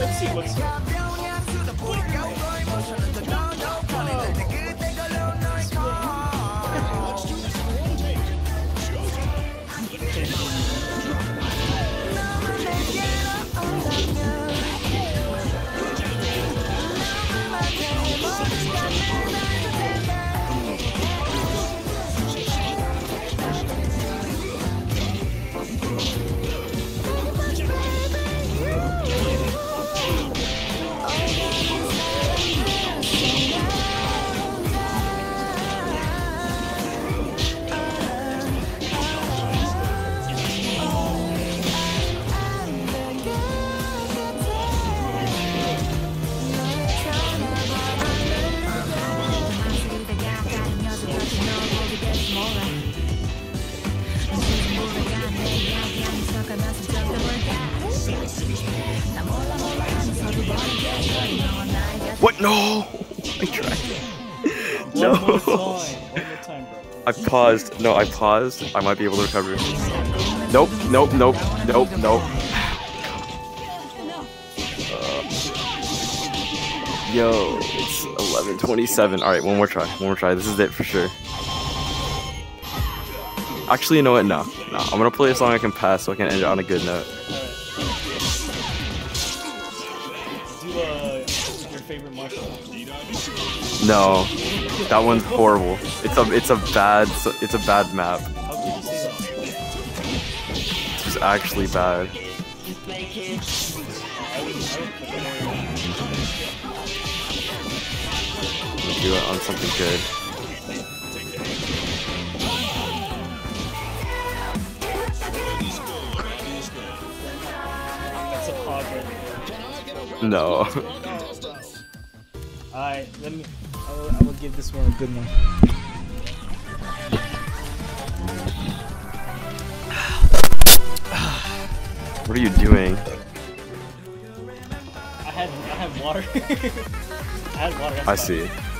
Let's see what's What? No! I tried. No. One more time, bro. I paused. No, I paused. I might be able to recover. Nope, nope, nope, nope, nope. Yo, it's 11:27. Alright, one more try. One more try. This is it for sure. Actually, you know what? No. No. I'm gonna play a song I can pass so I can end it on a good note. Your favorite martial art? No. That one's horrible. It's a bad map. How could you say that? It's just actually bad. Do it on something good. That's a pog right there. No. Alright, I will give this one a good one. What are you doing? I had water. I had water. I see.